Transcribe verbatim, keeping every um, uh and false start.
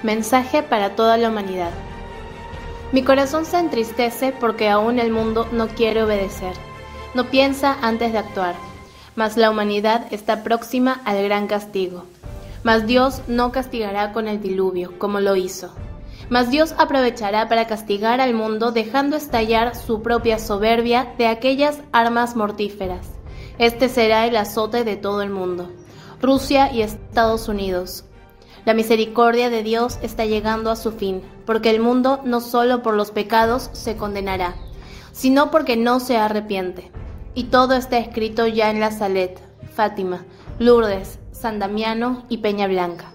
Mensaje para toda la humanidad. Mi corazón se entristece porque aún el mundo no quiere obedecer, no piensa antes de actuar, mas la humanidad está próxima al gran castigo. Mas Dios no castigará con el diluvio, como lo hizo. Mas Dios aprovechará para castigar al mundo dejando estallar su propia soberbia de aquellas armas mortíferas. Este será el azote de todo el mundo, Rusia y Estados Unidos. La misericordia de Dios está llegando a su fin, porque el mundo no solo por los pecados se condenará, sino porque no se arrepiente. Y todo está escrito ya en La Salette, Fátima, Lourdes, San Damiano y Peña Blanca.